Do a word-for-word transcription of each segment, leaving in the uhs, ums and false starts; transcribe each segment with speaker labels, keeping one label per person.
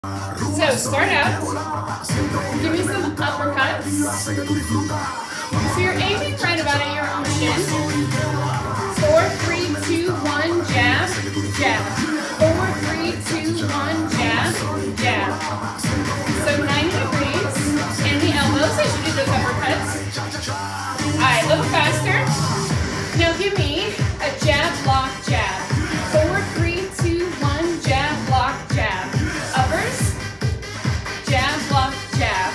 Speaker 1: So start out, give me some uppercuts. So you're aiming right about at your own shin. Four, three, two, one, jab, jab. Four, three, two, one, jab, jab. So ninety degrees in the elbows as you do those uppercuts. Alright, a little faster. Now give me a jab, block, jab. Four, three, two, one, jab, block, jab. Uppers, jab, block, jab.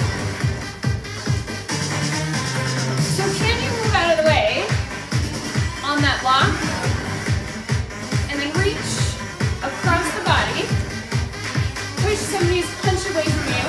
Speaker 1: So can you move out of the way on that block? And then reach across the body. Push somebody's punch away from you.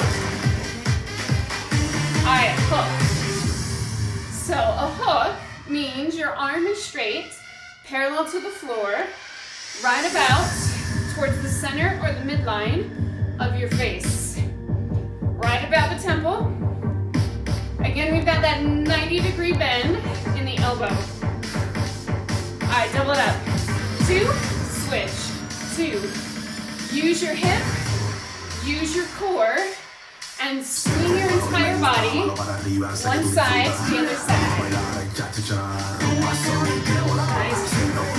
Speaker 1: Alright, hook. So a hook means your arm is straight, parallel to the floor, right about towards the center or the midline of your face. Right about the temple. Again, we've got that ninety degree bend in the elbow. All right, double it up. Two, switch. Two. Use your hip, use your core, and swing your entire body one side to the other side. Nice.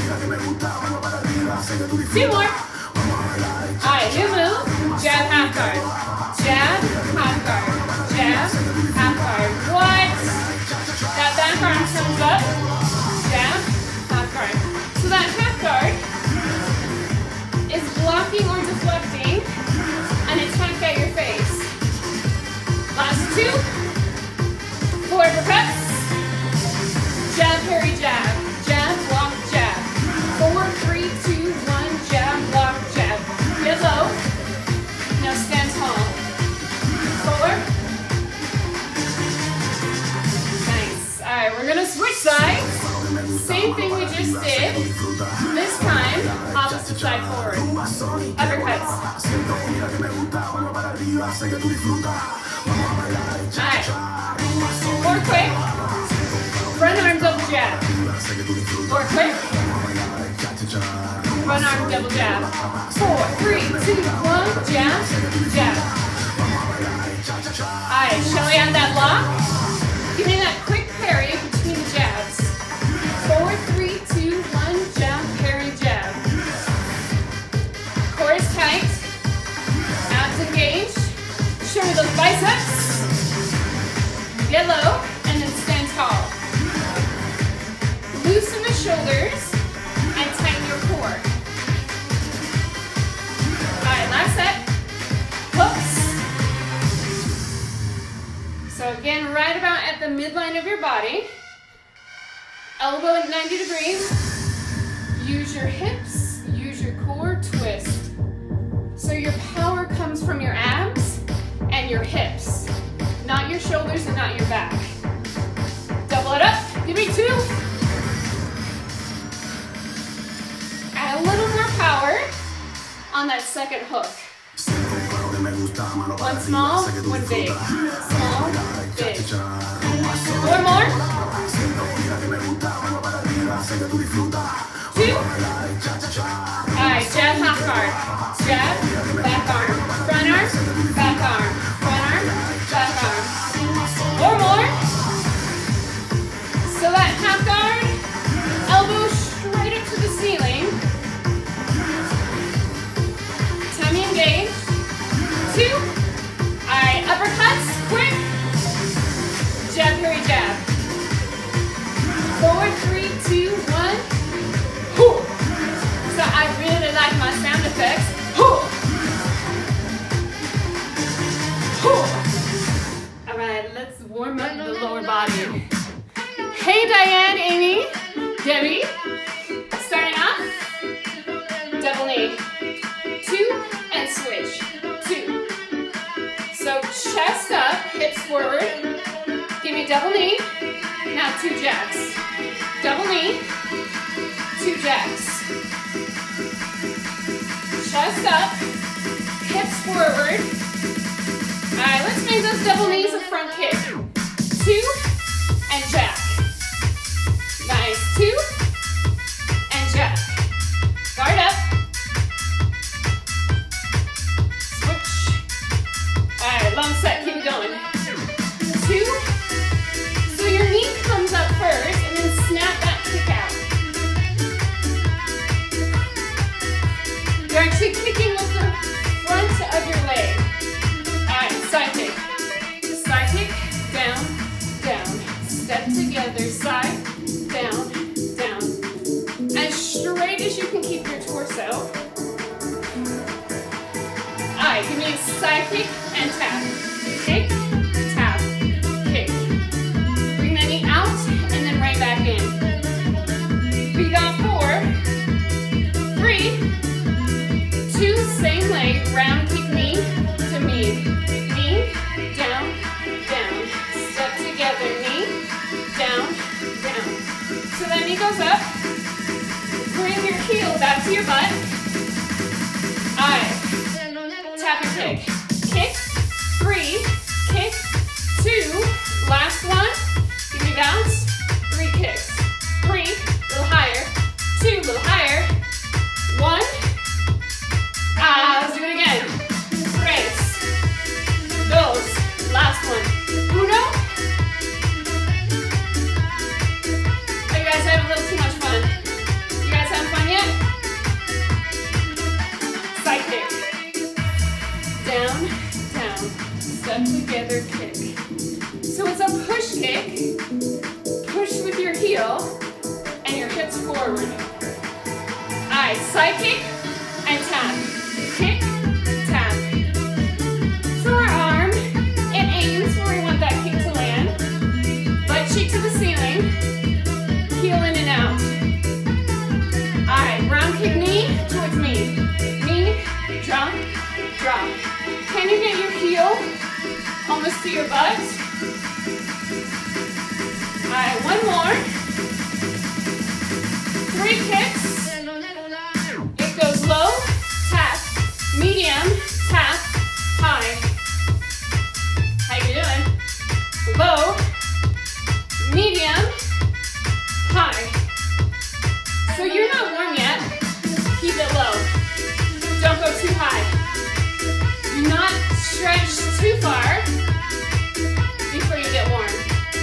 Speaker 1: Two more. Alright, new move. Jab, half guard. Jab, half guard. Jab, half guard. What? That back arm comes up. Jab, half guard. So that half guard is blocking or deflecting an attack at your face. Last two. Four uppercuts. Jab, parry, jab. Jab, block, jab. Four, three, two, one, jab, block, jab. Get low. Now stand tall. Forward. Nice. Alright, we're gonna switch sides. Same thing we just did. This time, opposite side forward. Uppercuts. Alright. More quick. Front arm double jab. More quick. Front arm double jab. Four, three, two, one, jab, jab. Alright, shall we add that lock? Give me that quick parry between the jabs. Four, three, two, one, jab, parry, jab. Core is tight. Abs engaged. Show me those biceps. Get low, and then stand tall. Loosen the shoulders and tighten your core. Alright, last set. Hooks. So again, right about at the midline of your body. Elbow at ninety degrees. Use your hips, use your core, twist. So your power comes from your abs and your hips, not your shoulders and not your back. Double it up. Give me two. Add a little more power on that second hook. One small, one big. Small, big. Four more. Two. Alright, jab, half guard. Jab, back arm. Front arm, back arm. Front arm, back arm. Four more. So that half guard, elbow straight up to the ceiling. Tummy engaged. Two. Alright, uppercuts, quick. Jab, parry, jab. Four, three, two, one. Hoo. So I really like my sound effects. Hoo. Hoo. Alright, let's warm up the lower body. Hey Diane, Amy, Debbie. Starting off, double knee. Two, and switch. Two. So chest up, hips forward. Give me double knee. Now two jacks. Double knee. Two jacks. Chest up, hips forward. Alright, let's make those double knees a front kick. Two, and jack. Nice. Two, and jack. Guard up. Switch. Long set, keep it going. Two. So your knee comes up first and then snap that kick out. You're actually kicking with the front of your leg. Alright, side kick. Side kick, down, down. Step together, side, down, down. As straight as you can keep your torso. Alright, give me a side kick and tap. Kick, tap, kick. Bring that knee out and then right back in. We got four, three, two, same leg, round kick knee to knee. Knee, down, down. Step together, knee, down, down. So that knee goes up. Bring your heel back to your butt. Alright. Tap and kick. Kick, three, kick, two, last one. Give me bounce. Three kicks. Three, a little higher. Two, a little higher. One. Ah, let's do it again. Tres. Dos. Last one. Uno. Are you guys having a little too much fun? You guys having fun yet? Side kick. Down, down. Step together, kick. So it's a push kick. Push with your heel and your hips forward. Alright, side kick and tap. Kick, tap. For our arm, it aims where we want that kick to land. Butt cheek to the ceiling. Heel in and out. Alright, round kick knee towards me. Knee, drop, drop. Can you get your heel almost to your butt? Alright, one more. Three kicks. It goes low, tap, medium, tap, high. How you doing? Low, medium, high. So you're not warm yet. Keep it low. Don't go too high. Do not stretch too far before you get warm.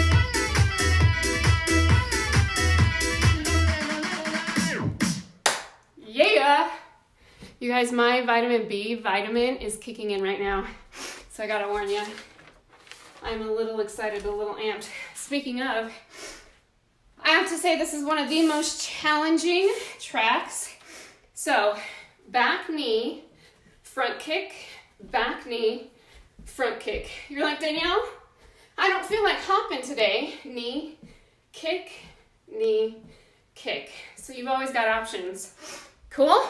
Speaker 1: Yeah! You guys, my vitamin B vitamin is kicking in right now. So I gotta warn you. I'm a little excited, a little amped. Speaking of, I have to say this is one of the most challenging tracks. So, back knee, front kick, back knee, front kick. You're like, Danielle, I don't feel like hopping today. Knee, kick, knee, kick. So you've always got options. Cool?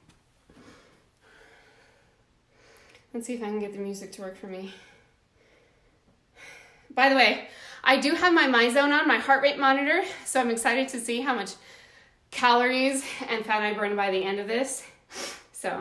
Speaker 1: Let's see if I can get the music to work for me. By the way, I do have my MyZone on, my heart rate monitor, so I'm excited to see how much calories and fat I burn by the end of this. So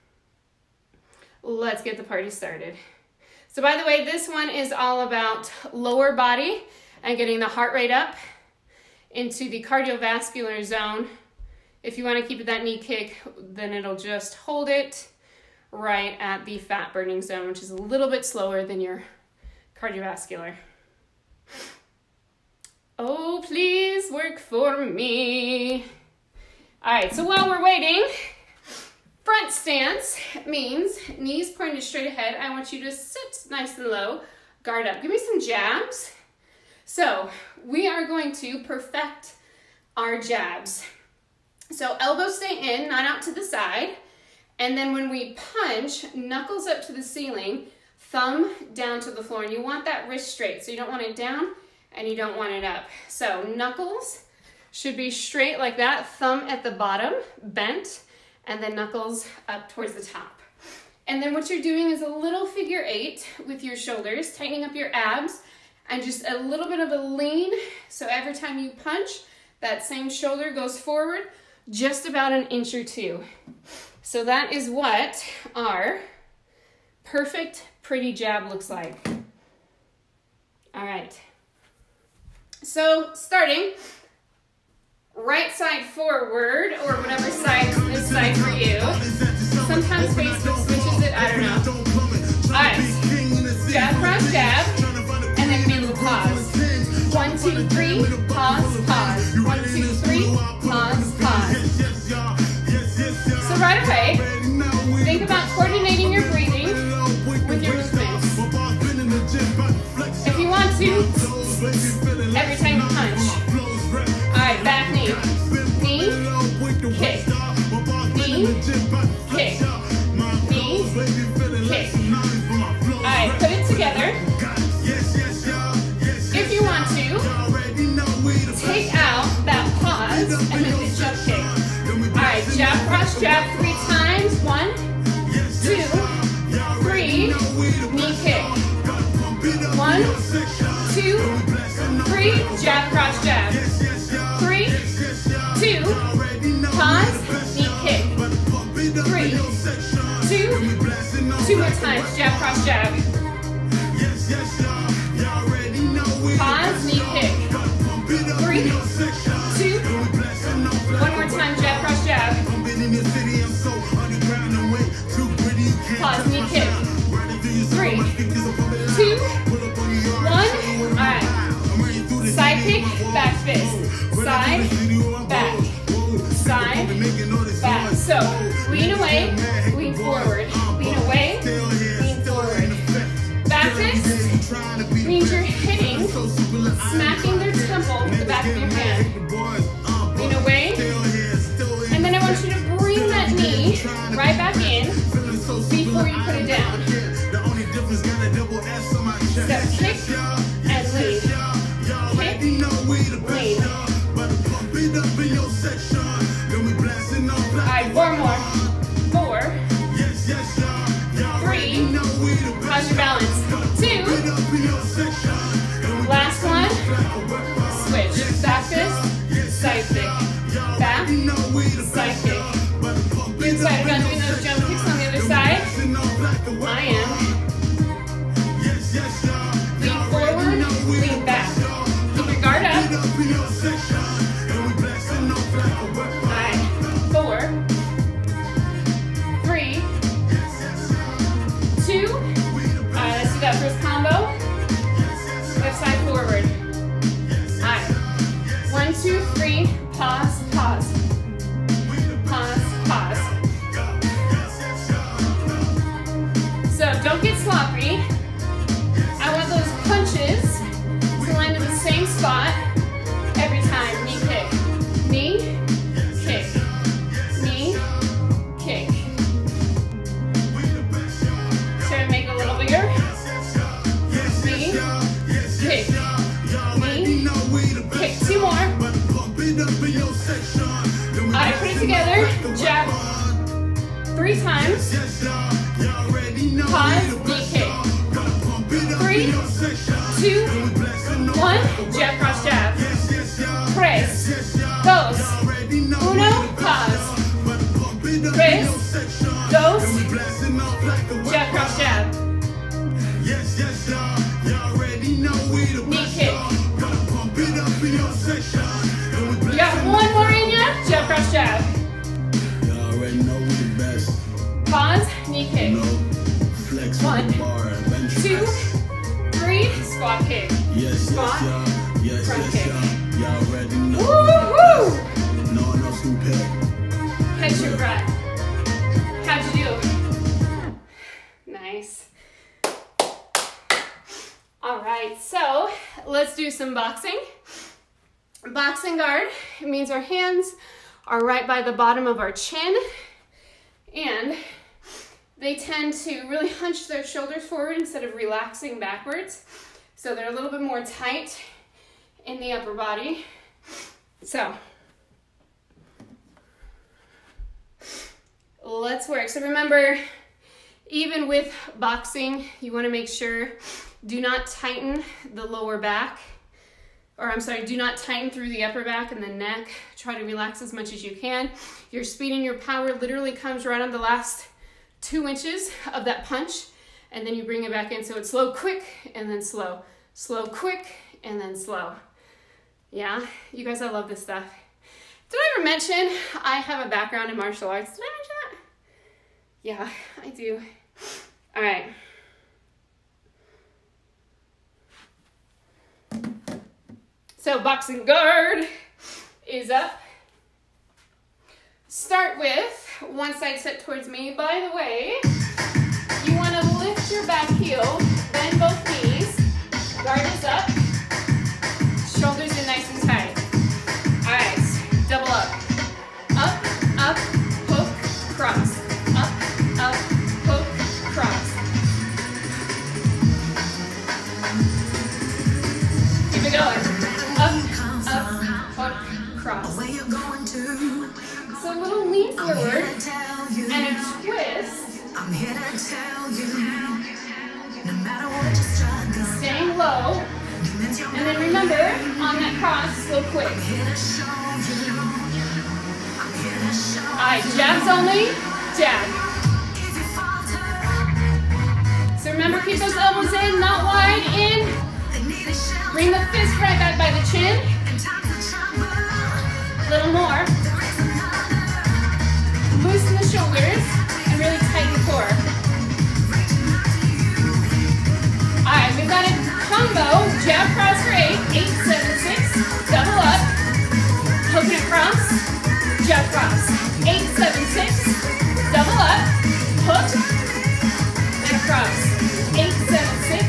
Speaker 1: let's get the party started. So by the way, this one is all about lower body and getting the heart rate up into the cardiovascular zone. If you want to keep it that knee kick, then it'll just hold it right at the fat burning zone, which is a little bit slower than your cardiovascular. Oh, please work for me. All right, so while we're waiting, front stance means knees pointed straight ahead. I want you to sit nice and low, guard up. Give me some jabs. So we are going to perfect our jabs. So elbows stay in, not out to the side. And then when we punch, knuckles up to the ceiling, thumb down to the floor. And you want that wrist straight. So you don't want it down and you don't want it up. So knuckles should be straight like that, thumb at the bottom, bent, and then knuckles up towards the top. And then what you're doing is a little figure eight with your shoulders, tightening up your abs, and just a little bit of a lean. So every time you punch, that same shoulder goes forward just about an inch or two. So that is what our perfect, pretty jab looks like. All right. So starting, right side forward, or whatever side is side for you. Sometimes Facebook switches it, I don't know. All right, jab switch, jab, cross, jab. Pause, knee kick. Three, two, one more time, jab, cross, jab. Pause, knee kick. Three, two, one. All right. Side kick, back fist. Side, back. Side, back. So, lean away, lean forward. Lean away, lean forward. Back fist means you're hitting, smacking their temple with the back of your hand. Lean away. And then I want you to bring that knee right back in before you put it down. Step, kick, and lean. Kick, lean. Alright, four more. Four. Three. How's your balance? Two. Last one. Switch. Back fist. Side kick. Back. Side kick. You're excited about doing those jump kicks on the other side? I am. Lean forward, lean back. Keep your guard up. Alright, four, three, two. Alright, let's do that first combo. Left side forward. Alright, one, two, three, pause, pause. Pause, pause. So don't get sloppy. I want those punches to land in the same spot every time. Knee kick, knee, kick, knee, kick. Try to make it a little bigger. Knee, kick, knee, kick. Two more. Alright, put it together. Jab three times. Pause, knee kick. Three, two, one, jab, cross, jab. Tres, dos, uno, pause. Tres, dos, jab, cross, jab. Knee kick. You got one more in ya, jab, cross, jab. Pause, knee kick. One, two, three, squat kick. Squat, front kick. Woo-hoo! Catch your breath. How'd you do? Nice. All right, so let's do some boxing. Boxing guard, it means our hands are right by the bottom of our chin, and they tend to really hunch their shoulders forward instead of relaxing backwards. So they're a little bit more tight in the upper body. So let's work. So remember, even with boxing, you want to make sure, do not tighten the lower back, or I'm sorry, do not tighten through the upper back and the neck. Try to relax as much as you can. Your speed and your power literally comes right on the last two inches of that punch, and then you bring it back in. So it's slow, quick, and then slow. Slow, quick, and then slow. Yeah, you guys, I love this stuff. Did I ever mention I have a background in martial arts? Did I mention that? Yeah, I do. All right. So boxing guard is up. Start with one side set towards me. By the way, you want to lift your back heel, bend both knees, guard is up, shoulders in nice and tight. All right, double up. Up, up, hook, cross. Up, up, hook, cross. Keep it going. Up, up, hook, cross. So a little lean forward and a twist. I'm here to tell you, no matter what you're struggling, staying low. And then remember, on that cross, slow quick. Alright, jabs only, jab. Remember, keep those elbows in, not wide, in. Bring the fist right back by the chin. A little more. Loosen the shoulders and really tighten the core. All right, we've got a combo. Jab cross for eight. Eight, seven, six. Double up. Hook and cross. Jab cross. Eight, seven, six. Double up. Hook and cross. Eight, seven, six.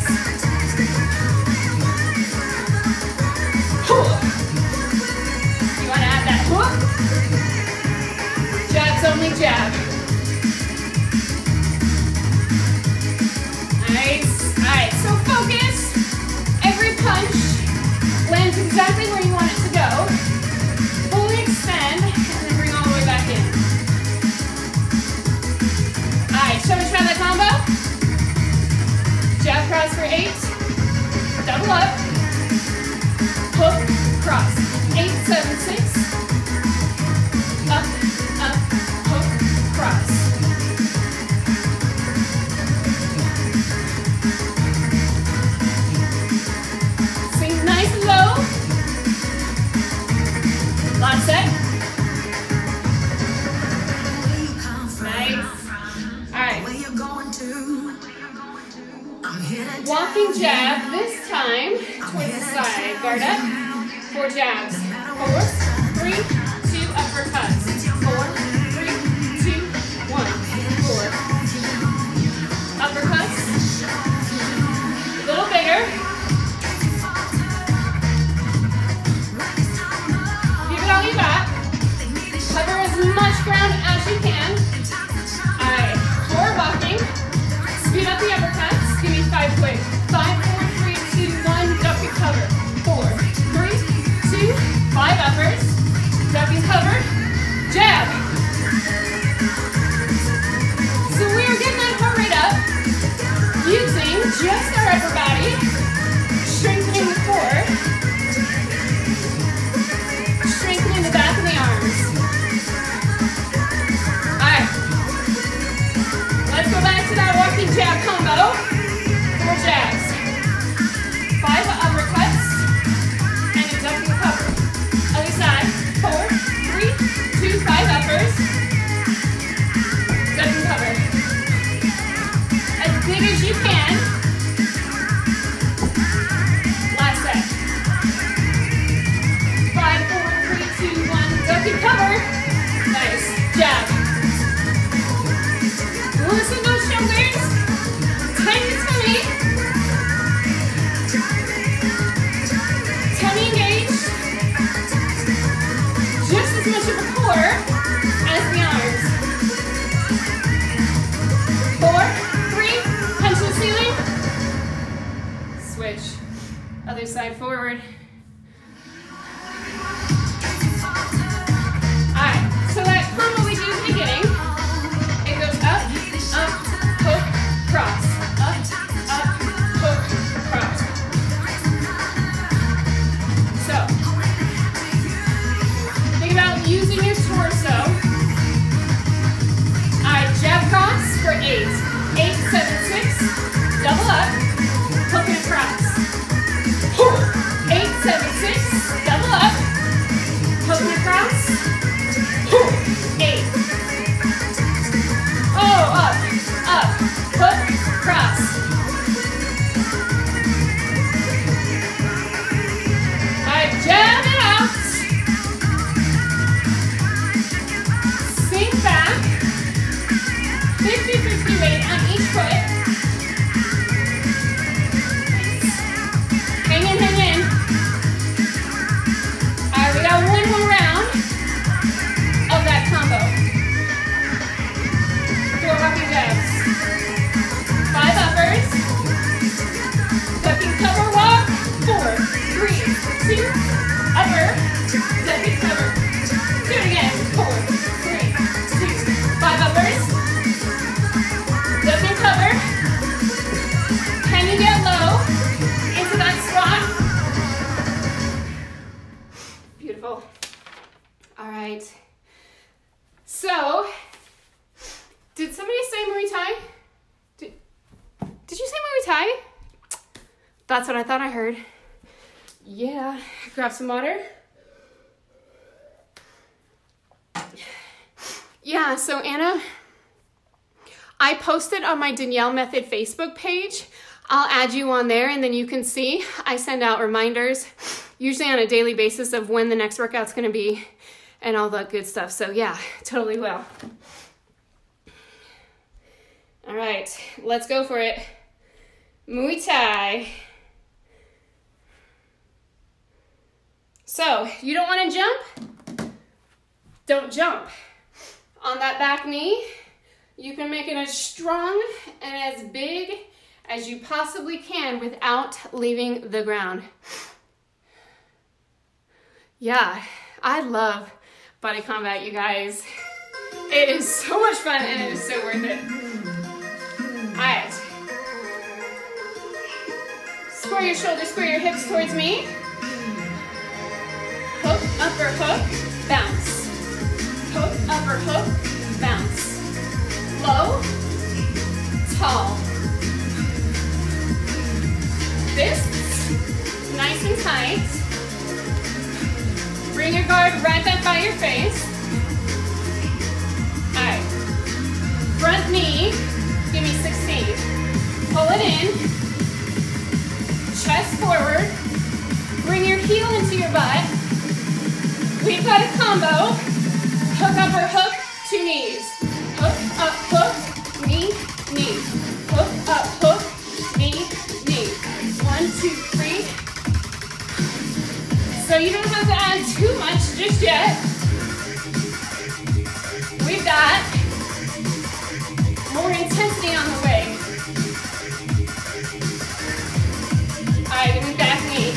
Speaker 1: Hook. You want to add that hook? Jabs only jab. Nice. All right, so focus. Every punch lands exactly where you want it to go. Fully extend and then bring all the way back in. All right, shall we try that combo? Jab cross for eight. Double up. Hook, cross. Eight, seven, six. Up, up, hook, cross. Swing nice and low. Last set. Nice. All right. Walking jab, this time towards the side. Guard up. Four jabs. Four, three, two, uppercuts. Four, three, two, one. Four. Uppercuts. A little bigger. Give it all you got. Cover as much ground as you can. Alright, four walking. Speed up the uppercuts. Give me five quick. Five, four, three, two, one. Duck and cover. Four, three, two, five uppers. Duck and cover. Jab. So we are getting that heart rate up using just our upper body, strengthening the core, strengthening the back of the arms. Alright. Let's go back to that walking jab combo. Four jabs. Five uppercuts. And a duck and cover. Other side. Four, three, two, five uppers. Duck and cover. As big as you can. Last set. Five, four, three, two, one. Duck and cover. Nice. Jab. Loosen those shoulders. Tighten the tummy. Tummy engaged. Just as much of a core as the arms. Four, three, punch the ceiling. Switch. Other side forward. Alright, so that combo we do at the beginning, it goes up, up, hook, cross. Up, up, hook, cross. So, think about using your torso. Alright, jab cross for eight. Eight, seven, six. Double up, hook and cross. Eight, seven, six. Double up, hook and cross. Eight. Oh, up, up, hook, cross. Alright, jab it out. Sink back. fifty fifty weight on each foot. Hang in, hang in. Alright, we got one more round of that combo. Four walking jabs. Five uppers. Duck and cover walk. Four, three, two, upper. Duck and cover. Do it again. Four, three, two, five uppers. Duck and cover. Can you get low into that squat? Beautiful. All right. So, did somebody say Muay Thai? Did, did you say That's what I thought I heard. Yeah, grab some water. Yeah, so Anna, I posted on my Danielle Method Facebook page. I'll add you on there and then you can see. I send out reminders, usually on a daily basis, of when the next workout's gonna be and all that good stuff. So yeah, totally will. All right, let's go for it. Muay Thai. So, you don't wanna jump? Don't jump. On that back knee, you can make it as strong and as big as you possibly can without leaving the ground. Yeah, I love body combat, you guys. It is so much fun and it is so worth it. All right. Square your shoulders, square your hips towards me. Hook, upper hook, bounce. Hook, upper hook, bounce. Low, tall. Fists, nice and tight. Bring your guard right back by your face. All right. Front knee, give me sixteen. Pull it in. Chest forward. Bring your heel into your butt. We've got a combo. Hook, upper hook, two knees. Hook, up, hook, knee, knee. Hook, up, hook, knee, knee. One, two, three. So you don't have to add too much just yet. We've got more intensity on the way. All right, give me back knee.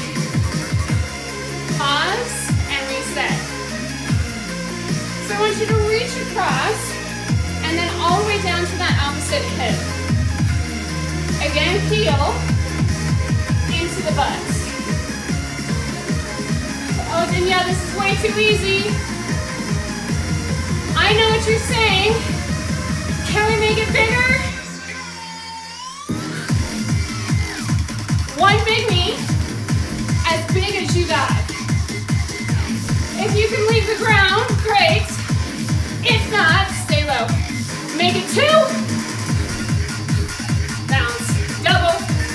Speaker 1: Pause and reset. So I want you to reach across and then all the way down to that opposite hip. Again, heel into the butt. Oh, Danielle, this is way too easy. I know what you're saying. Can we make it bigger? One big knee, as big as you got. If you can leave the ground, great. If not, stay low. Make it two. Bounce. Double.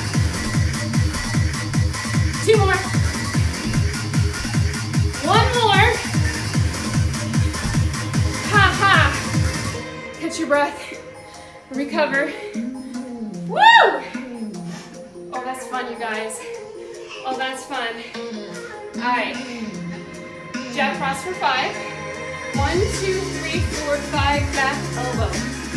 Speaker 1: Two more. One more. Ha ha. Catch your breath. Recover. Woo! Oh, that's fun, you guys. Oh, that's fun. All right. Jab cross for five. One, two, three, four, five, back elbow.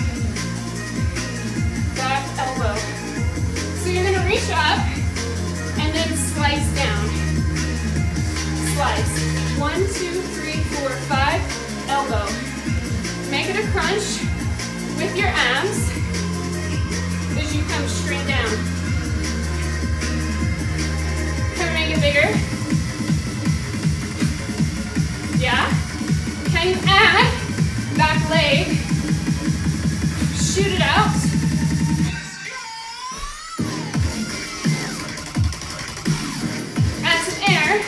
Speaker 1: Back elbow. So you're gonna reach up and then slice down. Slice. One, two, three, four, five, elbow. Make it a crunch with your abs as you come straight down. Can we make it bigger? Yeah? Can you add back leg? Shoot it out. Add some air.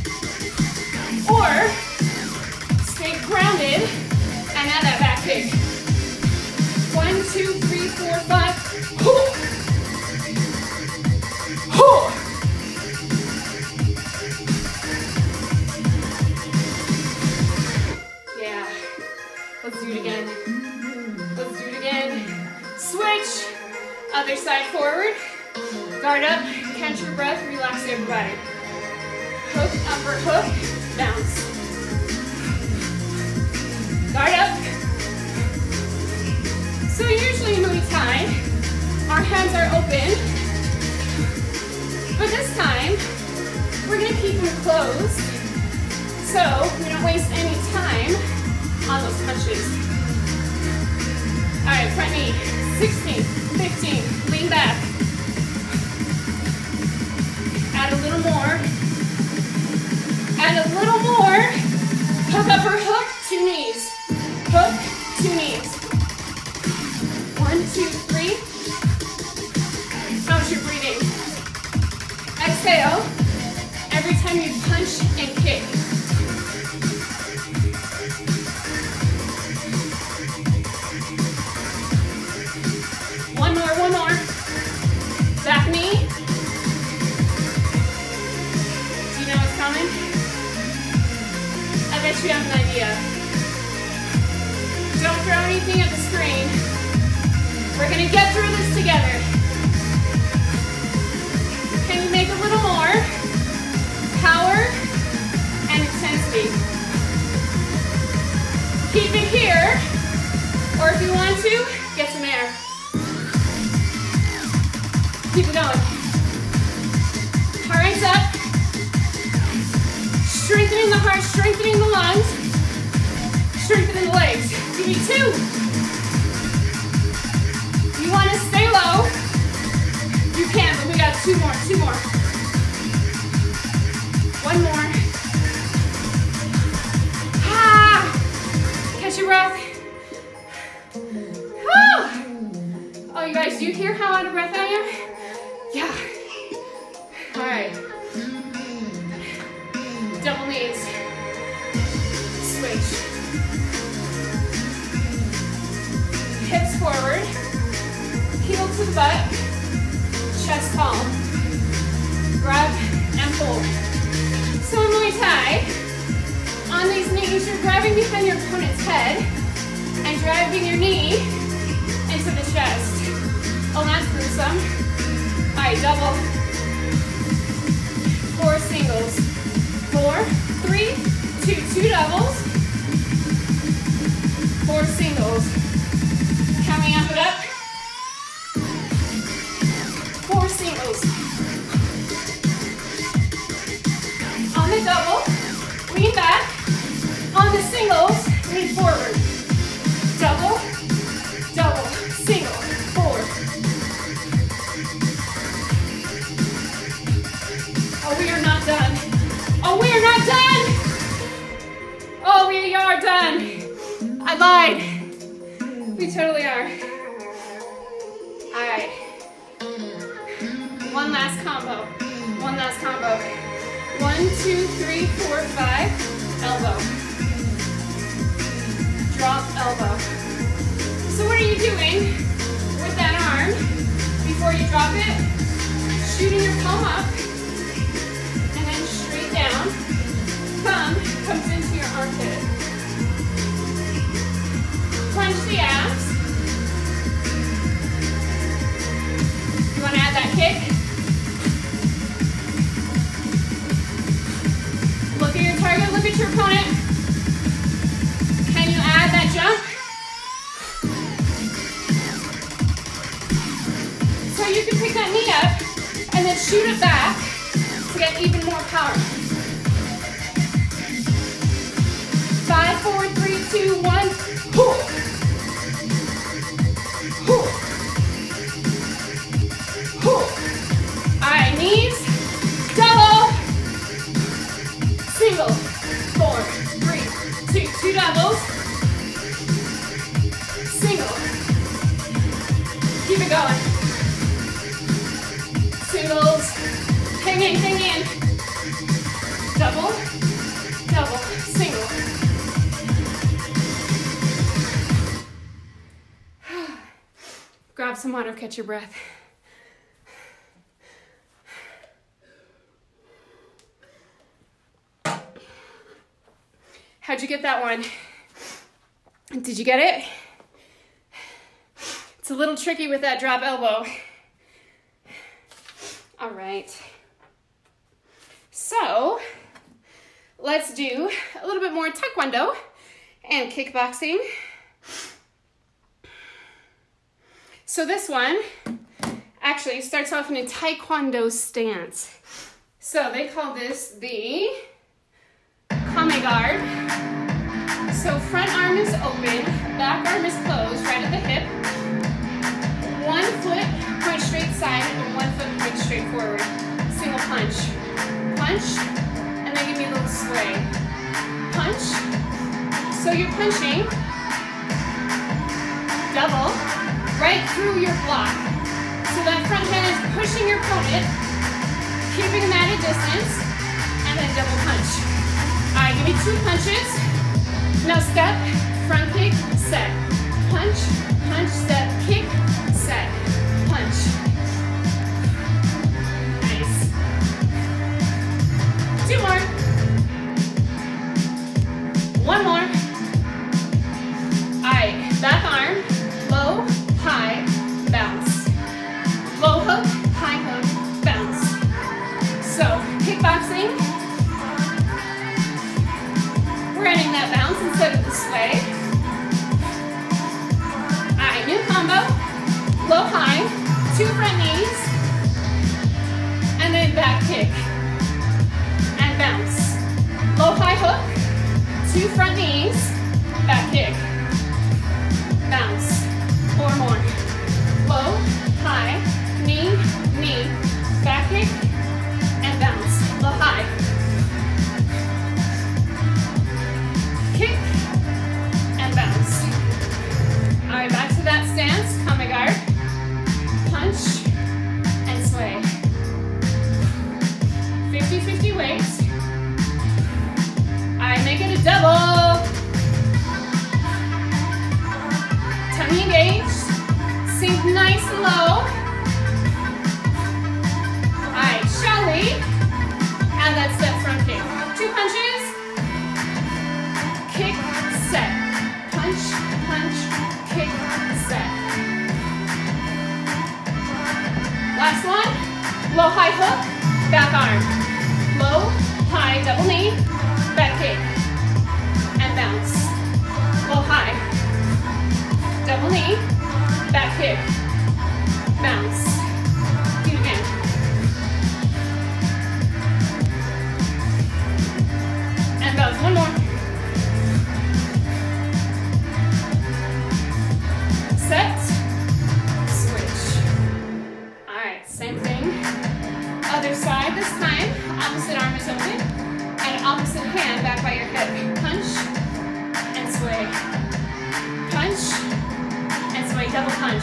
Speaker 1: Or stay grounded and add that back kick. One, two, three, four, five. Hoo. Hoo. Let's do it again. Let's do it again. Switch. Other side forward. Guard up. Catch your breath. Relax your body. Hook, upper hook. Bounce. Guard up. So usually in Muay Thai, our hands are open. But this time, we're going to keep them closed so we don't waste any time on those punches. All right, front knee, sixteen, fifteen, lean back. Add a little more. Add a little more. Hook, upper hook, two knees. Hook, two knees. One, two, three. How's your breathing? go. Every time you punch and kick. One more, one more. Back knee. Do you know what's coming? I bet you have an idea. Don't throw anything at the screen. We're gonna get through this together. Can you make a little more power and intensity? Keep it here, or if you want to, get some air. Keep it going. Heart rate's up. Strengthening the heart, strengthening the lungs, strengthening the legs. Give me two. You want to stay low? You can, but we got two more, two more. One more. Ah! Catch your breath. Ah! Oh, you guys, do you hear how out of breath I am? Yeah. All right. Double knees. Switch. Hips forward. Heel to the butt. Chest tall. Grab and pull. So in Muay Thai, on these knees, you're grabbing behind your opponent's head and driving your knee into the chest. Oh, that's gruesome. All right, double. Four singles. Four, three, two, two doubles. Four singles. Can we amp it up? Four singles. On the double, lean back. On the singles, lean forward. Double, double, single, four. Oh, we are not done. Oh, we are not done. Oh, we are done. I lied. We totally are. All right. One last combo. One last combo. One, two, three, four, five. Elbow. Drop elbow. So what are you doing with that arm before you drop it? Shooting your palm up and then straight down. Thumb comes into your armpit. Crunch the abs. You want to add that kick? Look at your target, look at your opponent. Can you add that jump? So you can pick that knee up and then shoot it back to get even more power. Five, four, three, two, one. All right, knees, double, single, four, three, two, two doubles, single. Keep it going. Singles, hang in, hang in. Double, double, single. Grab some water, catch your breath. How'd you get that one? Did you get it? It's a little tricky with that drop elbow. All right. So, let's do a little bit more taekwondo and kickboxing. So this one actually starts off in a taekwondo stance. So they call this the Kame guard. So front arm is open, back arm is closed, right at the hip. One foot point straight side and one foot point straight forward. Single punch. Punch, and then give me a little sway. Punch. So you're punching, double, right through your block. So that front hand is pushing your opponent, keeping them at a distance, and then double punch. All right, give me two punches. Now step, front kick, set. Punch, punch, step, kick, set. Punch. Nice. Two more. One more. All right, back arm, low, high, bounce. Low hook, high hook, bounce. So, kickboxing, we're adding that bounce instead of the sway. All right, new combo, low, high, two front knees, and then back kick, and bounce. Low, high hook, two front knees, back kick, bounce. Four more. Low, high, knee, knee, back kick, and bounce. Low, high. Kick, and bounce. All right, back to that stance. Kame guard. Punch, and sway. fifty fifty weights. All right, make it a double. Tummy engaged. Sink nice and low. All right, shall we? And that step front kick. Two punches. Kick, set. Punch, punch, kick, set. Last one. Low, high hook, back arm. Low, high, double knee, back kick, and bounce. Low, high, double knee, back kick, bounce. Do it again. And bounce, one more. Set, switch. All right, same thing. Other side this time. Opposite arm is open. And opposite hand back by your hip. Punch and sway. Punch and sway, double punch.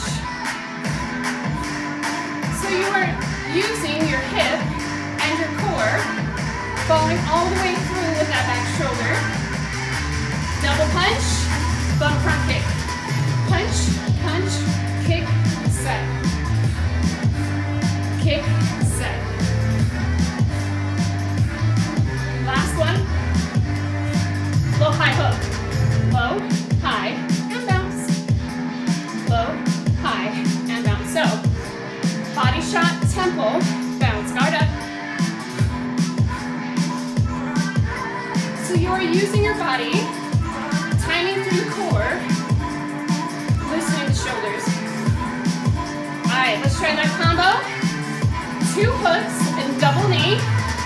Speaker 1: So you are using your hip and your core, following all the way through with that back shoulder. Double punch, bump front kick. Punch, punch, kick, set. Kick, set. Last one. Low, high hook. Low, high, and bounce. Low, high, and bounce. So, body shot, tempo, bounce, guard up. So you are using your body, timing through the core, loosening the shoulders. All right, let's try that combo. Two hooks and double knee.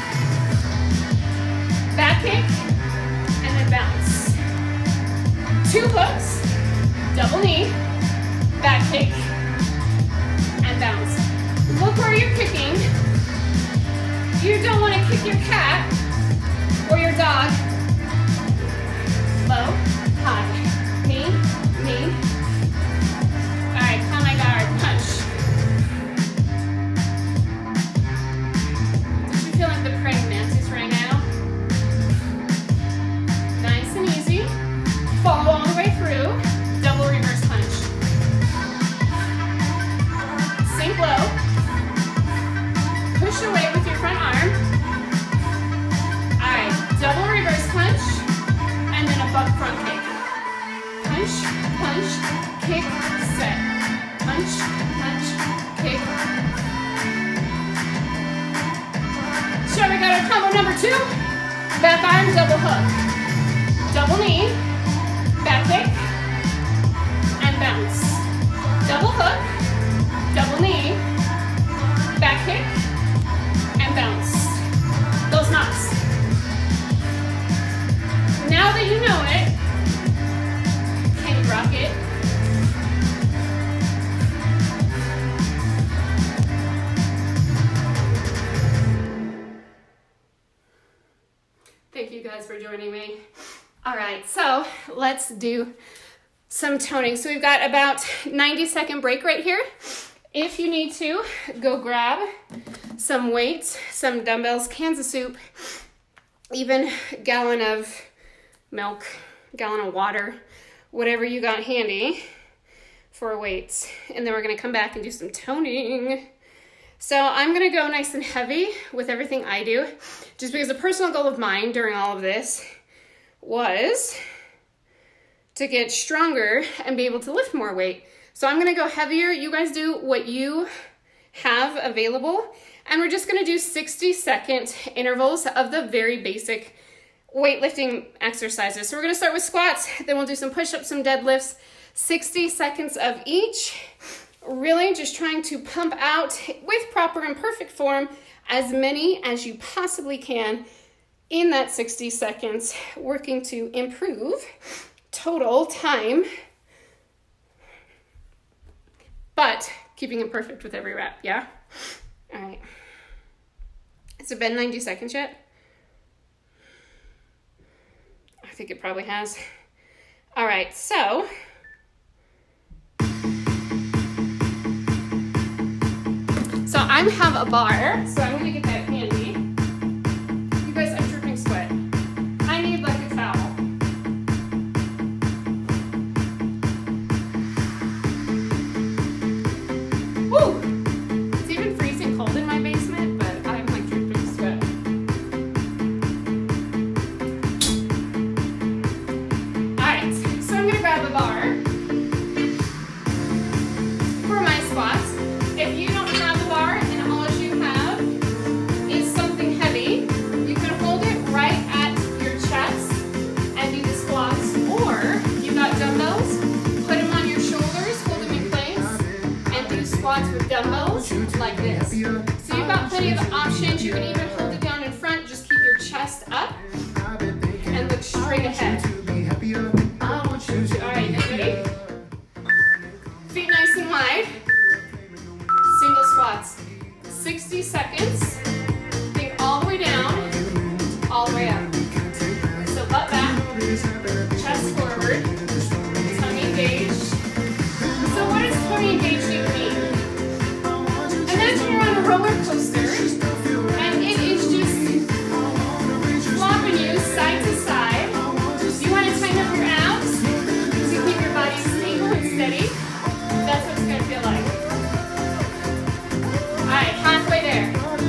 Speaker 1: Back kick, and then bounce. Two hooks, double knee, back kick, and bounce. Look where you're kicking. You don't want to kick your cat or your dog. Low, high, knee, knee. All right, kame guard, punch. Don't you feel like the praying mantis right now? Nice and easy. Follow all the way through. Double reverse punch. Sink low. Push away with your front arm. All right, double reverse punch, and then a bump front kick. Punch, punch, kick, set. Punch, punch, kick. So we got our combo number two. Back arm, double hook. Double knee, back kick, and bounce. Double hook, double knee, back kick, and bounce. Those knocks. Now that you know it, can you rock it? Thank you guys for joining me. All right, so let's do some toning. So we've got about ninety second break right here. If you need to, go grab some weights, some dumbbells, cans of soup, even a gallon of milk, gallon of water, whatever you got handy for weights. And then we're gonna come back and do some toning. So I'm gonna go nice and heavy with everything I do, just because a personal goal of mine during all of this was to get stronger and be able to lift more weight. So I'm gonna go heavier. You guys do what you have available. And we're just gonna do sixty second intervals of the very basic weightlifting exercises. So we're gonna start with squats, then we'll do some push-ups, some deadlifts, sixty seconds of each. Really just trying to pump out with proper and perfect form as many as you possibly can in that sixty seconds, working to improve total time, but keeping it perfect with every rep, yeah? All right. Has it been ninety seconds yet? I think it probably has. All right, so So I have a bar, so I'm gonna get that handy. You guys, I'm dripping sweat. I need like a towel. Woo! It's even freezing cold in my basement, but I'm like dripping sweat. Alright, so I'm gonna grab a bar for my squats. If you don't have a bar and all you have is something heavy, you can hold it right at your chest and do the squats, or you got dumbbells, put them on your shoulders, hold them in place, and do squats with dumbbells like this. So you've got plenty of options. You can even hold it down in front, just keep your chest up and look straight ahead. Alright, everybody? Feet nice and wide. Single squats, sixty seconds, think all the way down, all the way up. So butt back, chest forward, tummy engaged. So what does tummy engaged even mean? Imagine you're on a roller coaster and it is just flopping you side to side. You want to tighten up your abs to keep your body stable and steady. That's what it's going to feel like. Alright, halfway there.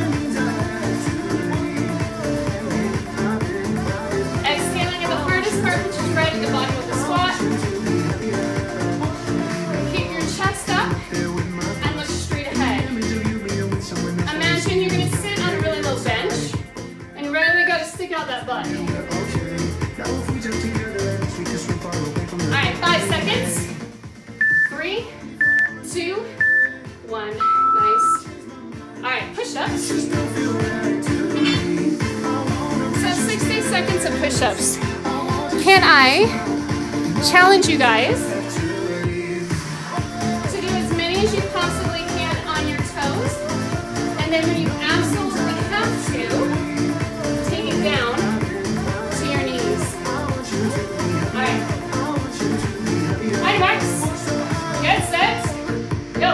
Speaker 1: Exhaling at the hardest part, which is right at the bottom of the squat. Keep your chest up and look straight ahead. Imagine you're going to sit on a really low bench and you really got to stick out that butt. Alright, five seconds. Three, two, one. Nice. Alright, push-ups. So sixty seconds of push-ups. Can I challenge you guys to do as many as you possibly can on your toes, and then when you absolutely have to, take it down to your knees. Alright. Alright, Max. Get set. Go.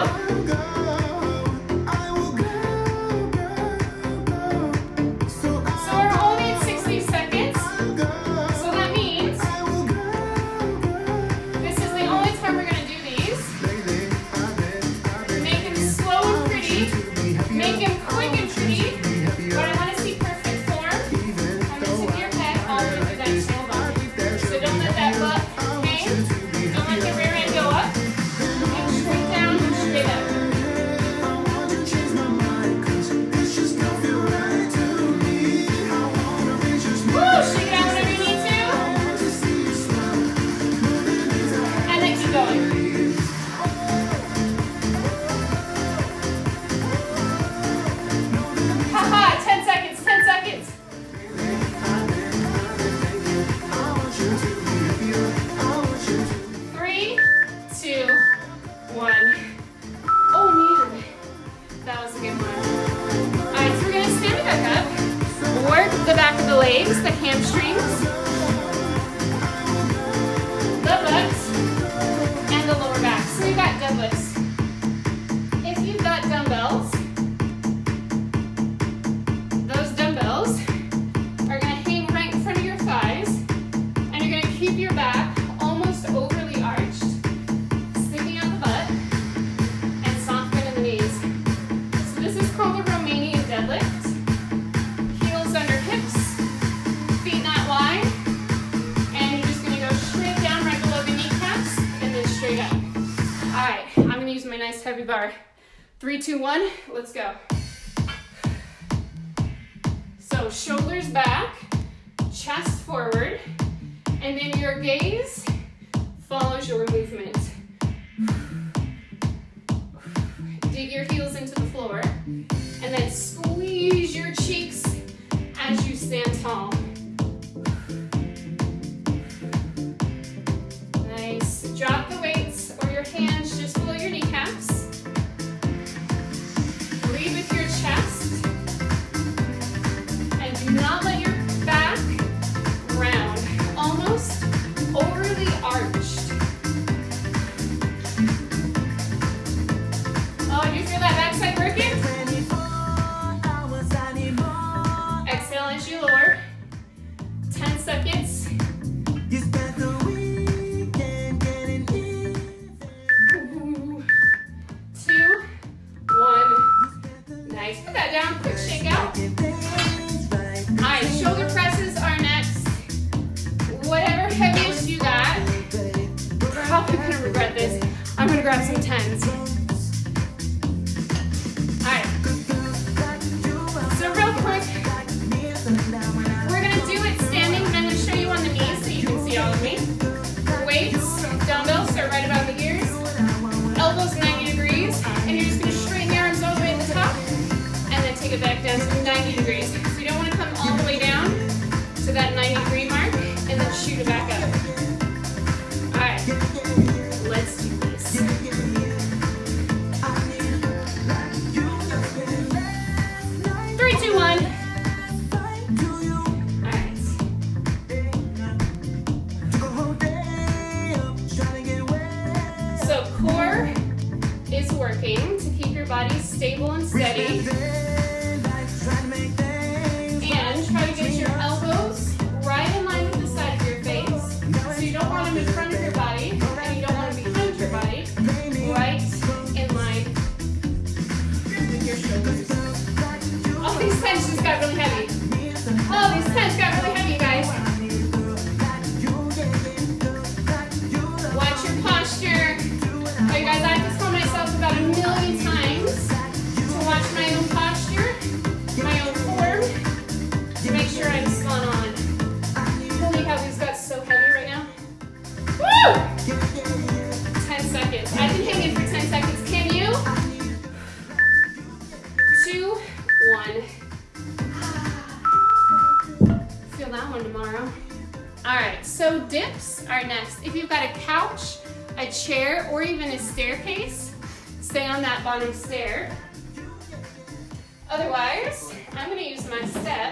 Speaker 1: legs, the hamstrings, the butt, and the lower back. So you've got deadlifts. If you've got dumbbells, this is called the Romanian deadlift. Heels under hips, feet not wide, and you're just gonna go straight down right below the kneecaps and then straight up. All right, I'm gonna use my nice heavy bar. Three, two, one, let's go. So shoulders back, chest forward, and then your gaze follows your movement. Dig your heels into the floor, and then squeeze your cheeks as you stand tall. Nice. Drop the weights or your hands just below your kneecaps. Breathe with your chest, and do not let your back round, almost overly arched. Oh, do you feel that backside working? Exhale as you lower. ten seconds. Ooh. Two, one. Nice. Put that down. Quick shake out. All right, shoulder presses are next. Whatever heaviest you got, probably gonna regret this. I'm gonna grab some tens. All right. So real quick, we're gonna do it standing. I'm gonna show you on the knees so you can see all of me. Weights, dumbbells start right about the ears. Elbows ninety degrees, and you're just gonna straighten the arms all the way to the top, and then take it back down to ninety degrees. So you don't want to come all the way down to that ninety degree mark, and then shoot it back up. All right, let's do this. Three, two, one. All right. So core is working to keep your body stable and steady. And try to get your elbows right in line with the side of your face. So you don't want them in front of your body, and you don't want them behind your body. Right in line with your shoulders. Oh, these tensions got really heavy. Oh, these tensions got really heavy, you guys. Watch your posture. Oh, you guys, I have to tell myself about a million times to watch my own posture, my own form, to make sure I'm spot on. Holy cow, these got so heavy right now. Woo! ten seconds. I can hang in for ten seconds. Can you? Two, one. Feel that one tomorrow. All right, so dips are next. If you've got a couch, a chair, or even a staircase, stay on that bottom stair. Otherwise, I'm gonna use my step.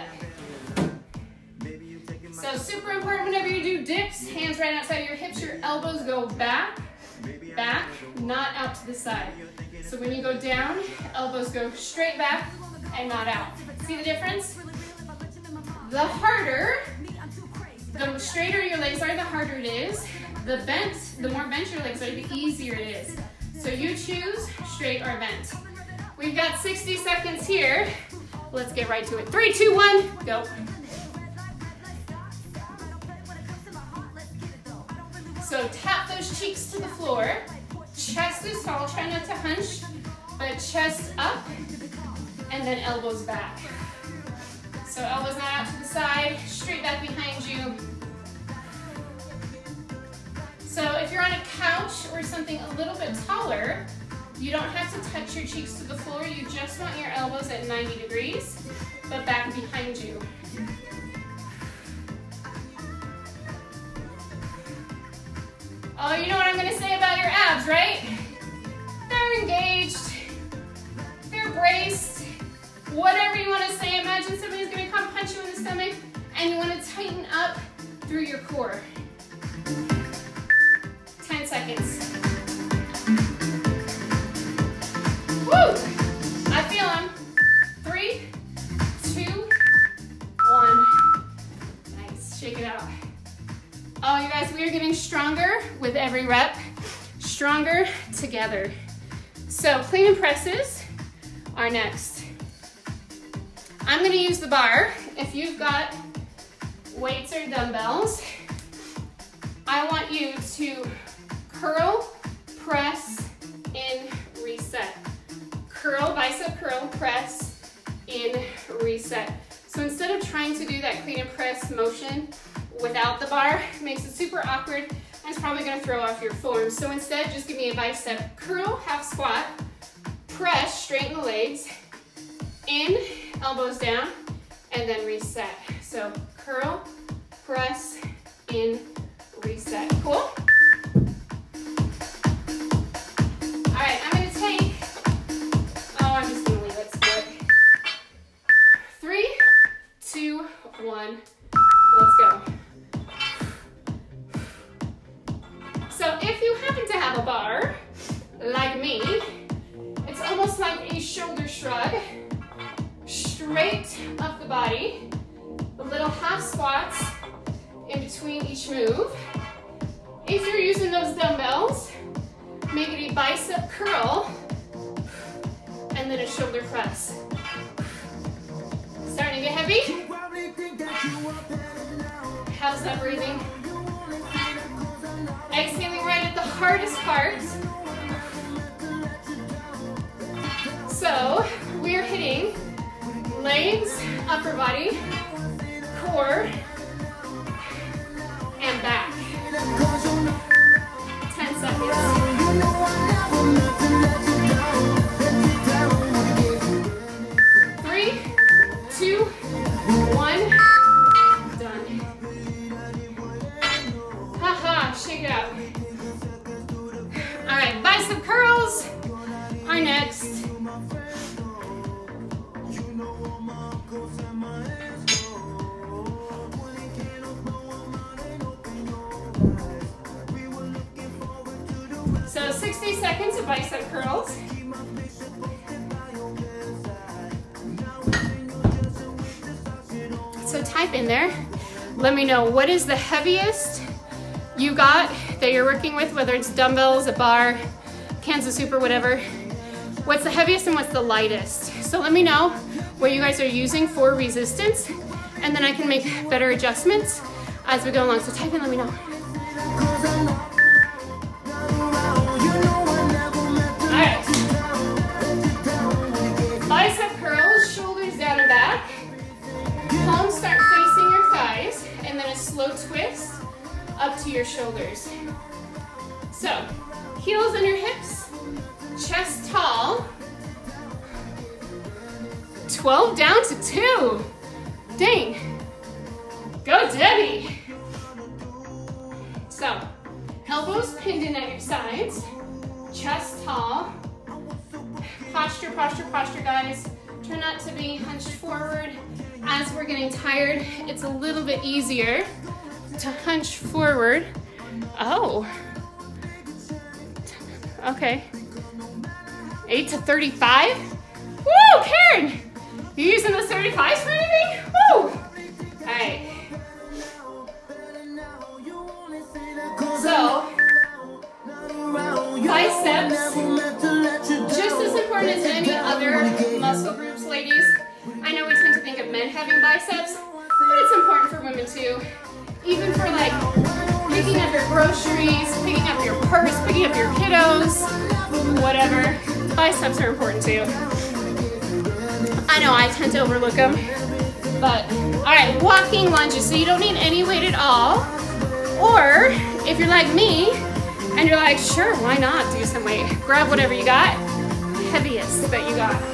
Speaker 1: So super important whenever you do dips, hands right outside of your hips, your elbows go back, back, not out to the side. So when you go down, elbows go straight back and not out. See the difference? The harder, the straighter your legs are, the harder it is. The bent, the more bent your legs are, the easier it is. So you choose straight or bent. We've got sixty seconds here. Let's get right to it. Three, two, one, go. So tap those cheeks to the floor. Chest is tall, try not to hunch, but chest up, and then elbows back. So elbows not out to the side, straight back behind you. So if you're on a couch or something a little bit taller, you don't have to touch your cheeks to the floor, you just want your elbows at ninety degrees, but back behind you. Oh, you know what I'm gonna say about your abs, right? They're engaged, they're braced, whatever you wanna say. Imagine somebody's gonna come punch you in the stomach and you wanna tighten up through your core. ten seconds. Woo! I feel them. Three, two, one. Nice, shake it out. Oh, you guys, we are getting stronger with every rep. Stronger together. So clean and presses are are next. I'm gonna use the bar. If you've got weights or dumbbells, I want you to curl, press, in, reset. Curl, bicep curl, press, in, reset. So instead of trying to do that clean and press motion without the bar, it makes it super awkward and it's probably gonna throw off your form. So instead, just give me a bicep curl, half squat, press, straighten the legs, in, elbows down, and then reset. So curl, press, in, reset. Cool? All right, I'm gonna take, oh, I'm just gonna leave it split. Three, two, one, let's go. So if you happen to have a bar, like me, it's almost like a shoulder shrug, straight up the body, a little half squats in between each move. If you're using those dumbbells, make it a bicep curl and then a shoulder press. Starting to get heavy? How's that breathing? Exhaling right at the hardest part. So we're hitting legs, upper body, core, and back. ten seconds. Three, two, one, done. Haha, shake it out. All right, bicep curls are next. So sixty seconds of bicep curls. So type in there, let me know what is the heaviest you got that you're working with, whether it's dumbbells, a bar, Kansas Super, whatever. What's the heaviest and what's the lightest? So let me know what you guys are using for resistance, and then I can make better adjustments as we go along. So type in, let me know. Bicep curls, shoulders down and back. Palms start facing your thighs, and then a slow twist up to your shoulders. So, heels under hips, chest tall. twelve down to two. Dang. Go Debbie. So, elbows pinned in at your sides, chest tall. Posture, posture, posture, guys. Try not to be hunched forward. As we're getting tired, it's a little bit easier to hunch forward. Oh. Okay. eight to thirty-five. Woo, Karen! You using those thirty-fives for anything? Woo! All right. So, biceps, just as important as any other muscle groups, ladies. I know we tend to think of men having biceps, but it's important for women too. Even for like picking up your groceries, picking up your purse, picking up your kiddos, whatever. Biceps are important too. I know I tend to overlook them, but all right, walking lunges. So you don't need any weight at all. Or if you're like me and you're like, sure, why not do some weight? Grab whatever you got, heaviest that you got.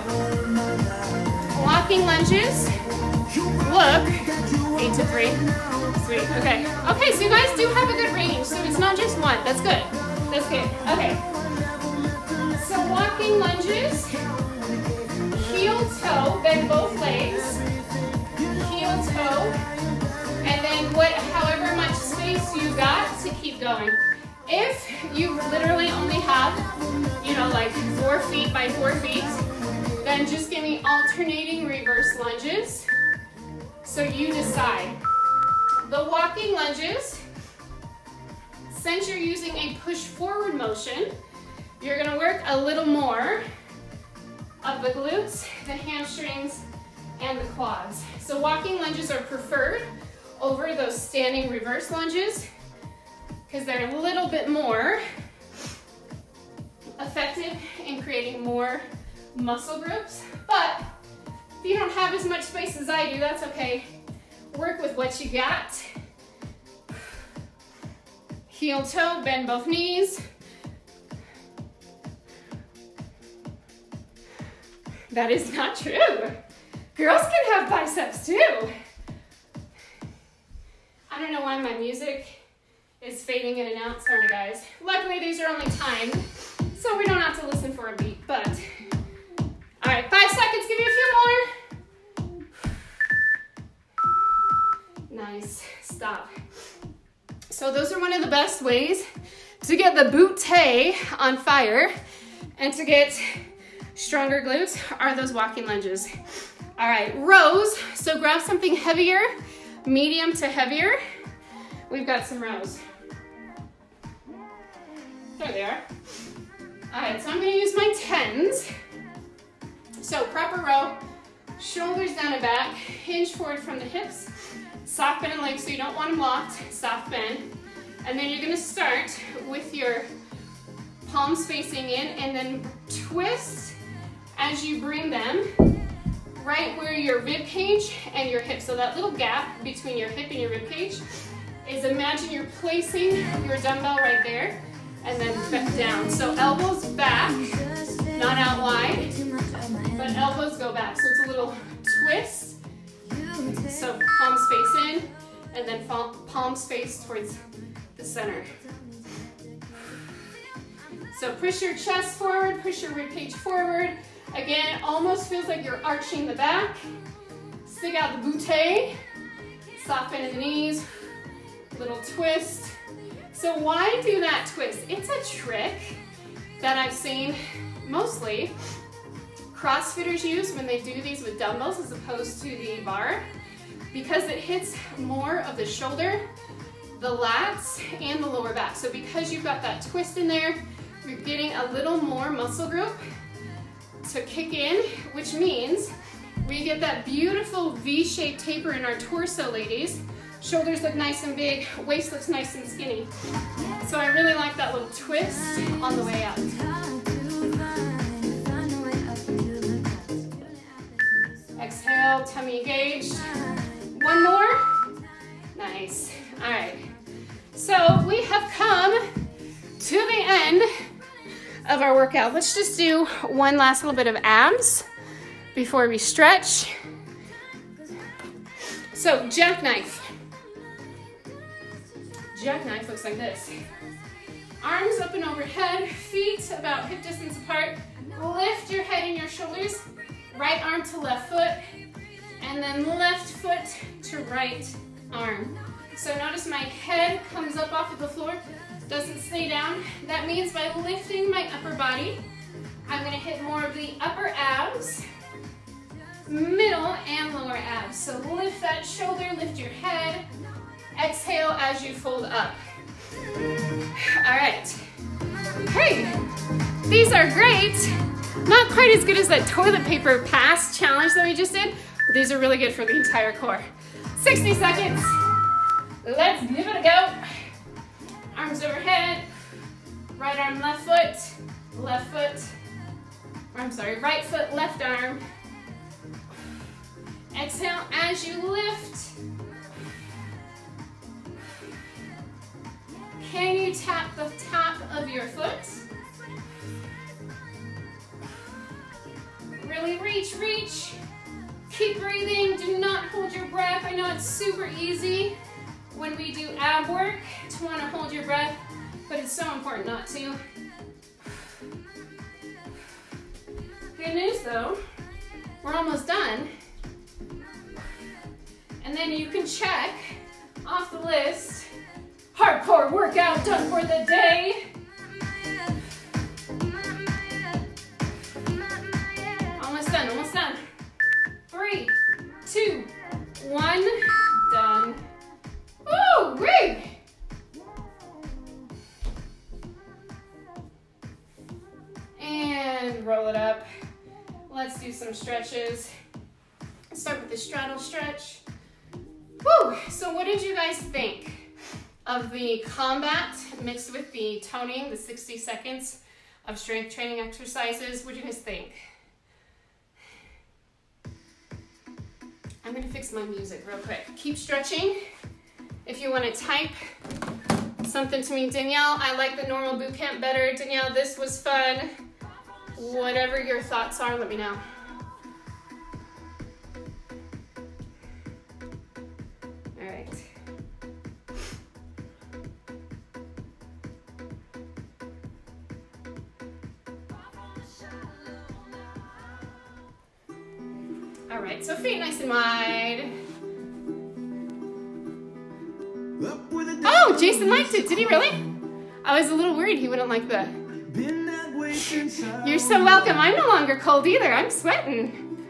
Speaker 1: So walking lunges. Look, eight to three. Sweet. Okay. Okay, so you guys do have a good range. So it's not just one. That's good. That's good. Okay. So walking lunges, heel toe, bend both legs, heel toe, and then what, however much space you got to keep going. If you literally only have, you know, like four feet by four feet, then just give me alternating reverse lunges. So you decide. The walking lunges, since you're using a push forward motion, you're gonna work a little more of the glutes, the hamstrings, and the quads. So walking lunges are preferred over those standing reverse lunges because they're a little bit more effective in creating more muscle groups. But if you don't have as much space as I do, that's okay. Work with what you got. Heel toe, bend both knees. That is not true. Girls can have biceps too. I don't know why my music is fading in and out, sorry guys. Luckily these are only timed, so we don't have to listen for a beat, but. All right, five seconds, give me a few more. Nice, stop. So those are one of the best ways to get the butte on fire and to get stronger glutes are those walking lunges. All right, rows. So grab something heavier, medium to heavier. We've got some rows. There they are. All right, so I'm gonna use my tens. So proper row, shoulders down and back, hinge forward from the hips, soft bend legs so you don't want them locked, soft bend. And then you're gonna start with your palms facing in and then twist as you bring them right where your rib cage and your hip. So that little gap between your hip and your rib cage is, imagine you're placing your dumbbell right there and then back down. So elbows back, not out wide, but elbows go back. So it's a little twist. So palms face in and then palms face towards the center. So push your chest forward, push your rib cage forward. Again, almost feels like you're arching the back. Stick out the butte. Soft bend in the knees. Little twist. So why do that twist? It's a trick that I've seen mostly CrossFitters use when they do these with dumbbells as opposed to the bar, because it hits more of the shoulder, the lats, and the lower back. So because you've got that twist in there, you're getting a little more muscle group to kick in, which means we get that beautiful V-shaped taper in our torso, ladies. Shoulders look nice and big, waist looks nice and skinny. So I really like that little twist on the way up. Exhale, tummy engaged. One more. Nice. All right. So we have come to the end of our workout. Let's just do one last little bit of abs before we stretch. So jackknife. Jackknife looks like this. Arms up and overhead, feet about hip distance apart. Lift your head and your shoulders. Right arm to left foot, and then left foot to right arm. So notice my head comes up off of the floor, doesn't stay down. That means by lifting my upper body, I'm gonna hit more of the upper abs, middle and lower abs. So lift that shoulder, lift your head, exhale as you fold up. All right, hey, these are great. Not quite as good as that toilet paper pass challenge that we just did, but these are really good for the entire core. sixty seconds. Let's give it a go. Arms overhead. Right arm, left foot. Left foot. Or I'm sorry, right foot, left arm. Exhale as you lift. Can you tap the top of your foot? Really reach, reach. Keep breathing, do not hold your breath. I know it's super easy when we do ab work to want to hold your breath, but it's so important not to. Good news though, we're almost done. And then you can check off the list, hardcore workout done for the day. Done, almost done. Three, two, one, done. Woo, great. And roll it up. stretches. Let's start with the straddle stretch. Woo! So what did you guys think of the combat mixed with the toning, the sixty seconds of strength training exercises? What do you guys think? I'm gonna fix my music real quick. Keep stretching. If you wanna type something to me, Danielle, I like the normal boot camp better. Danielle, this was fun. Whatever your thoughts are, let me know. All right. All right, so feet nice and wide. Oh, Jason liked it. Did he really? I was a little worried he wouldn't like the... You're so welcome. I'm no longer cold either. I'm sweating.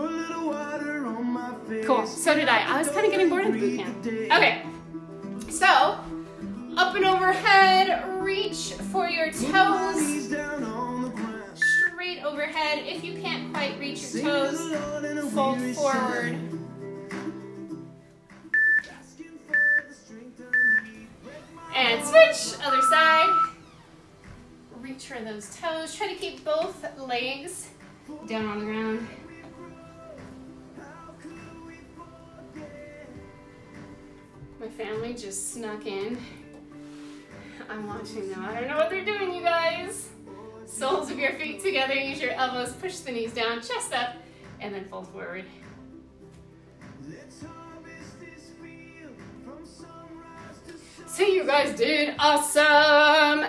Speaker 1: Cool. So did I. I was kind of getting bored of the boot camp. Okay. So, up and overhead. Reach for your toes. Straight overhead. If you can't quite reach your toes, fold forward. And switch, other side. Reach for those toes. Try to keep both legs down on the ground. My family just snuck in. I'm watching them. I don't know what they're doing, you guys. Soles of your feet together. Use your elbows. Push the knees down. Chest up. And then fold forward. So you guys did awesome.